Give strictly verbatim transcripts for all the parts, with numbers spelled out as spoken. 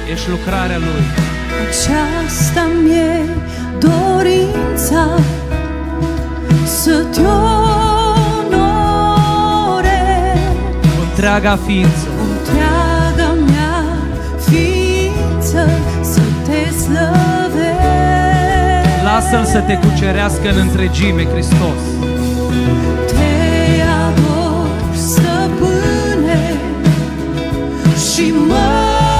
Ești lucrarea Lui. Aceasta mi-e dorința, să te onorez Cu întreaga ființă. întreaga mea ființă, să te slăvesc. Lasă-L să te cucerească în întregime, Hristos. Te ador, Stăpâne, și mă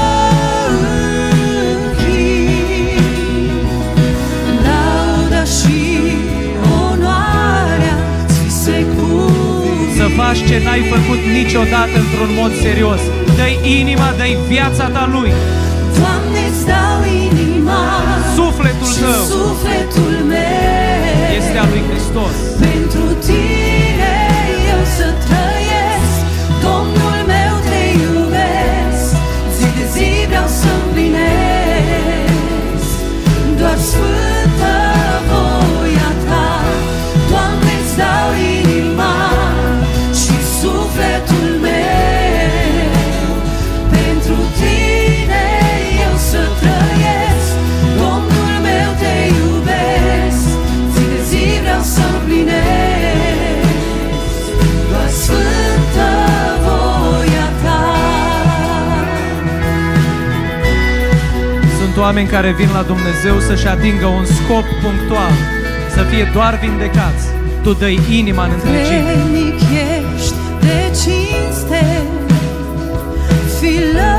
închin. Lauda și onoarea ți se cuvine. Să faci ce n-ai făcut niciodată într-un mod serios. Dă-i inima, dă-i viața ta Lui. Doamne, îți dau inima, Sufletul și tău sufletul meu este al lui Hristos. pentru Tine eu să trăiesc. Domnul meu, te iubesc, zi de zi vreau să împlinesc doar sfântă voia Ta. Doamne, îți dau inima și sufletul meu pentru Tine eu să trăiesc. Domnul meu, te iubesc, zi de zi vreau să împlinesc doar sfântă voia Ta. Sunt oameni care vin la Dumnezeu să-și atingă un scop punctual, să fie doar vindecați. Tu dă-i inima în întregime. Vrednic ești de cinste, fi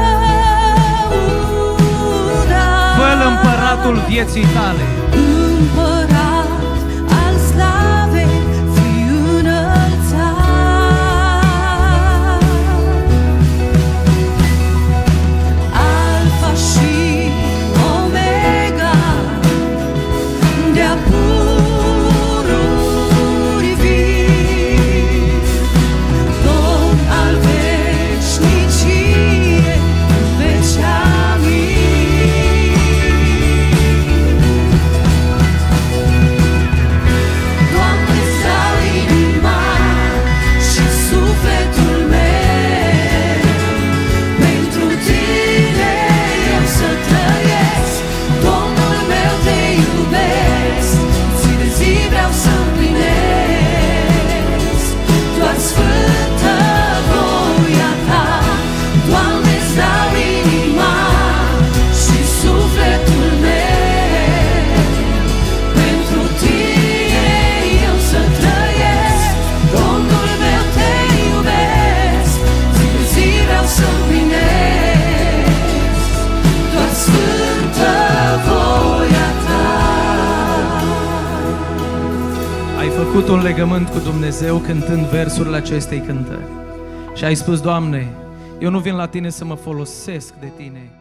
lăudat. Fă-L împăratul vieții tale. Împărat al slavei, fi înălțat. Alfa și Omega, de-a pururi vii, Domn al veșniciei, veci amin. Doamne, îți dau inima și sufletul meu pentru Tine eu să trăiesc. Domnul meu, te iubesc, zi de zi vreau să împlinesc doar sfântă voia Ta. Doamne, îți dau inima și sufletul meu pentru Tine eu să trăiesc. Domnul meu, te iubesc, zi de zi vreau să împlinesc doar sfântă voia Ta. Ai făcut un legământ cu Dumnezeu cântând versurile acestei cântări. Și ai spus: Doamne, eu nu vin la Tine să mă folosesc de Tine,